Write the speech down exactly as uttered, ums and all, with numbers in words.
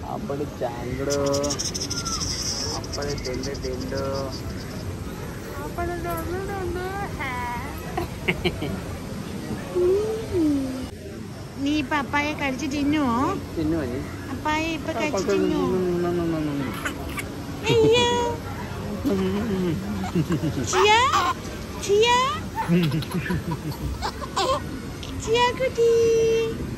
అప్పుడు చాంగుడు అప్పుడు తెల్లు తెల్లు అప్పుడు దొండు దొండు നീ പപ്പായ കഴിച്ച് തിന്നോ? തിന്നു മതി. പപ്പായ ഇപ്പൊ കഴിച്ച് തിന്നോ? ചിയ ചിയ ചിയ കുട്ടി